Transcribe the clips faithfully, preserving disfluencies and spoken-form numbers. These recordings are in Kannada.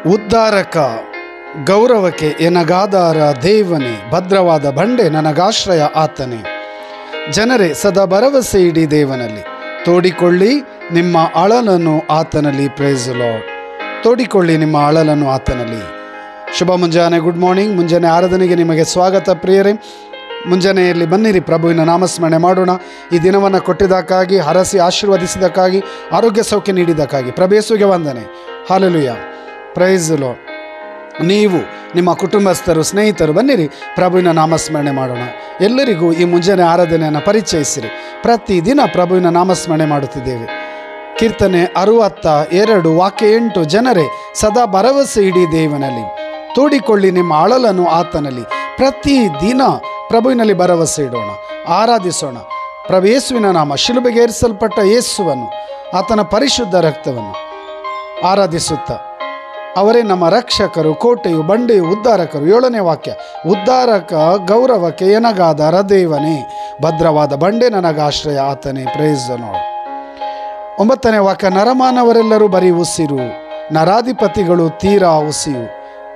ಉದ್ಧಾರಕ ಗೌರವಕ್ಕೆ ಎನಗಾಧಾರ ದೇವನೇ, ಭದ್ರವಾದ ಬಂಡೆ ನನಗಾಶ್ರಯ ಆತನೇ. ಜನರೇ, ಸದಾ ಭರವಸೆ ಇಡಿ ದೇವನಲ್ಲಿ, ತೋಡಿಕೊಳ್ಳಿ ನಿಮ್ಮ ಅಳಲನ್ನು ಆತನಲ್ಲಿ. Price lord. ತೋಡಿಕೊಳ್ಳಿ ನಿಮ್ಮ ಅಳಲನ್ನು ಆತನಲ್ಲಿ. ಶುಭ ಮುಂಜಾನೆ, ಗುಡ್ ಮಾರ್ನಿಂಗ್. ಮುಂಜಾನೆ ಆರಾಧನೆಗೆ ನಿಮಗೆ ಸ್ವಾಗತ ಪ್ರಿಯರೇ. ಮುಂಜಾನೆಯಲ್ಲಿ ಬನ್ನಿರಿ, ಪ್ರಭುವಿನ ನಾಮಸ್ಮರಣೆ ಮಾಡೋಣ. ಈ ದಿನವನ್ನು ಕೊಟ್ಟಿದ್ದಕ್ಕಾಗಿ, ಹರಸಿ ಆಶೀರ್ವದಿಸಿದ್ದಕ್ಕಾಗಿ, ಆರೋಗ್ಯ ಸೌಖ್ಯ ನೀಡಿದ್ದಕ್ಕಾಗಿ ಪ್ರಭೇಸುಗೆ ವಂದನೆ. ಹಾಲೆಲೂಯ. Praise lord. ನೀವು ನಿಮ್ಮ ಕುಟುಂಬಸ್ಥರು, ಸ್ನೇಹಿತರು ಬನ್ನಿರಿ, ಪ್ರಭುವಿನ ನಾಮಸ್ಮರಣೆ ಮಾಡೋಣ. ಎಲ್ಲರಿಗೂ ಈ ಮುಂಜಾನೆ ಆರಾಧನೆಯನ್ನು ಪರಿಚಯಿಸಿರಿ. ಪ್ರತಿದಿನ ಪ್ರಭುವಿನ ನಾಮಸ್ಮರಣೆ ಮಾಡುತ್ತಿದ್ದೇವೆ. ಕೀರ್ತನೆ ಅರುವತ್ತ ಎರಡು ವಾಕ್ಯ ಎಂಟು. ಜನರೇ, ಸದಾ ಭರವಸೆ ಇಡಿ ದೇವನಲ್ಲಿ, ತೋಡಿಕೊಳ್ಳಿ ನಿಮ್ಮ ಅಳಲನ್ನು ಆತನಲ್ಲಿ. ಪ್ರತಿದಿನ ಪ್ರಭುವಿನಲ್ಲಿ ಭರವಸೆ ಇಡೋಣ, ಆರಾಧಿಸೋಣ. ಪ್ರಭು ಯೇಸುವಿನ ನಾಮ, ಶಿಲುಬೆಗೆ ಏರಿಸಲ್ಪಟ್ಟ ಯೇಸುವನ್ನು, ಆತನ ಪರಿಶುದ್ಧ ರಕ್ತವನ್ನು ಆರಾಧಿಸುತ್ತಾ, ಅವರೇ ನಮ್ಮ ರಕ್ಷಕರು, ಕೋಟೆಯು, ಬಂಡೆಯು, ಉದ್ಧಾರಕರು. ಏಳನೇ ವಾಕ್ಯ, ಉದ್ಧಾರಕ ಗೌರವಕ್ಕೆ ಎನಗಾಧಾರ ದೇವನೇ, ಭದ್ರವಾದ ಬಂಡೆ ನನಗಾಶ್ರಯ ಆತನೇ. Praise the lord. ಒಂಬತ್ತನೇ ವಾಕ್ಯ, ನರಮಾನವರೆಲ್ಲರೂ ಬರೀ ಉಸಿರು, ನರಾಧಿಪತಿಗಳು ತೀರಾ ಉಸಿರು.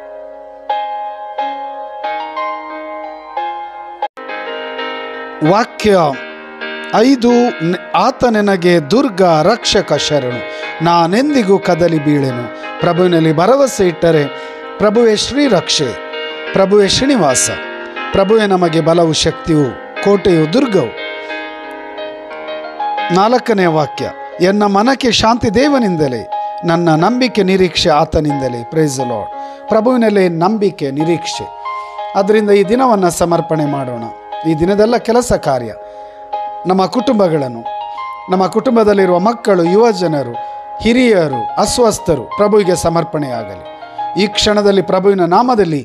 ವಾಕ್ಯ ಐದು, ಆತ ನನಗೆ ದುರ್ಗ, ರಕ್ಷಕ, ಶರಣು, ನಾನೆಂದಿಗೂ ಕದಲಿ ಬೀಳೆನು. ಪ್ರಭುವಿನಲ್ಲಿ ಭರವಸೆ ಇಟ್ಟರೆ ಪ್ರಭುವೇ ಶ್ರೀರಕ್ಷೆ, ಪ್ರಭುವೇ ಶ್ರೀನಿವಾಸ, ಪ್ರಭುವೇ ನಮಗೆ ಬಲವು, ಶಕ್ತಿಯು, ಕೋಟೆಯು, ದುರ್ಗವು. ನಾಲ್ಕನೇ ವಾಕ್ಯ, ಎನ್ನ ಮನಕ್ಕೆ ಶಾಂತಿ ದೇವನಿಂದಲೇ, ನನ್ನ ನಂಬಿಕೆ ನಿರೀಕ್ಷೆ ಆತನಿಂದಲೇ. Praise the lord. ಪ್ರಭುವಿನಲ್ಲೇ ನಂಬಿಕೆ, ನಿರೀಕ್ಷೆ. ಅದರಿಂದ ಈ ದಿನವನ್ನು ಸಮರ್ಪಣೆ ಮಾಡೋಣ. ಈ ದಿನದೆಲ್ಲ ಕೆಲಸ ಕಾರ್ಯ, ನಮ್ಮ ಕುಟುಂಬಗಳನ್ನು, ನಮ್ಮ ಕುಟುಂಬದಲ್ಲಿರುವ ಮಕ್ಕಳು, ಯುವ ಜನರು, ಹಿರಿಯರು, ಅಸ್ವಸ್ಥರು ಪ್ರಭುವಿಗೆ ಸಮರ್ಪಣೆಯಾಗಲಿ. ಈ ಕ್ಷಣದಲ್ಲಿ ಪ್ರಭುವಿನ ನಾಮದಲ್ಲಿ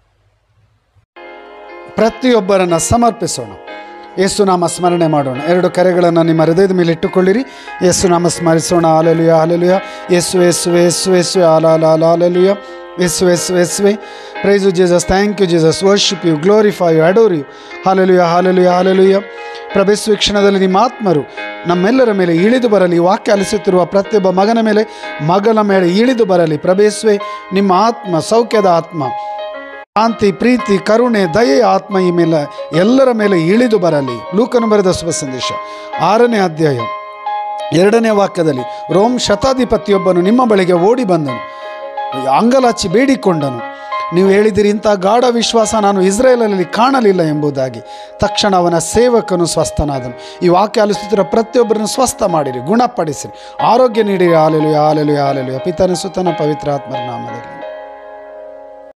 ಪ್ರತಿಯೊಬ್ಬರನ್ನು ಸಮರ್ಪಿಸೋಣ. ಯೇಸು ನಾಮ ಸ್ಮರಣೆ ಮಾಡೋಣ. ಎರಡು ಕರೆಗಳನ್ನು ನಿಮ್ಮ ಹೃದಯದ ಮೇಲೆ ಇಟ್ಟುಕೊಳ್ಳಿರಿ. ಯೇಸು ನಾಮ ಸ್ಮರಿಸೋಣ. Hallelujah, hallelujah. ಯೇಸು ಯೇಸು ಯೇಸು ಯೇಸು ಹಾಲಾಲ ಹಾಲೆಲೂಯ. ಯೇಸು ಯೇಸು ಯೇಸುವೆ. Praise you Jesus, thank you Jesus, worship you, glorify you, adore you. Hallelujah, hallelujah, hallelujah. ಪ್ರಭೇಸು ಕ್ಷಣದಲ್ಲಿ ನಿಮ್ಮ ಆತ್ಮರು ನಮ್ಮೆಲ್ಲರ ಮೇಲೆ ಇಳಿದು ಬರಲಿ. ವಾಕ್ಯ ಆಲಿಸುತ್ತಿರುವ ಪ್ರತಿಯೊಬ್ಬ ಮಗನ ಮೇಲೆ, ಮಗನ ಮೇಲೆ ಇಳಿದು ಬರಲಿ. ಪ್ರಭೇಸುವೆ, ನಿಮ್ಮ ಆತ್ಮ, ಸೌಖ್ಯದ ಆತ್ಮ, ಶಾಂತಿ, ಪ್ರೀತಿ, ಕರುಣೆ, ದಯೆಯ ಆತ್ಮ ಈ ಮೇಲೆ ಎಲ್ಲರ ಮೇಲೆ ಇಳಿದು ಬರಲಿ. ಲೂಕನು ಬರೆದ ಶುಭ ಸಂದೇಶ ಆರನೇ ಅಧ್ಯಾಯ ಎರಡನೇ ವಾಕ್ಯದಲ್ಲಿ, ರೋಮ್ ಶತಾಧಿಪತಿಯೊಬ್ಬನು ನಿಮ್ಮ ಬಳಿಗೆ ಓಡಿ ಬಂದನು, ಅಂಗಲಾಚಿ ಬೇಡಿಕೊಂಡನು. ನೀವು ಹೇಳಿದಿರಿ, ಇಂಥ ಗಾಢ ವಿಶ್ವಾಸ ನಾನು ಇಸ್ರೇಲಲ್ಲಿ ಕಾಣಲಿಲ್ಲ ಎಂಬುದಾಗಿ. ತಕ್ಷಣ ಅವನ ಸೇವಕನು ಸ್ವಸ್ಥನಾದನು. ಈ ವಾಕ್ಯ ಆಲಿಸುತ್ತಿರುವ ಪ್ರತಿಯೊಬ್ಬರನ್ನು ಸ್ವಸ್ಥ ಮಾಡಿರಿ, ಗುಣಪಡಿಸಿರಿ, ಆರೋಗ್ಯ ನೀಡಿರಿ. Hallelujah, hallelujah, hallelujah. ಪಿತನ ಸುತನ ಪವಿತ್ರ ಆತ್ಮರ ನಾಮದಲ್ಲಿ.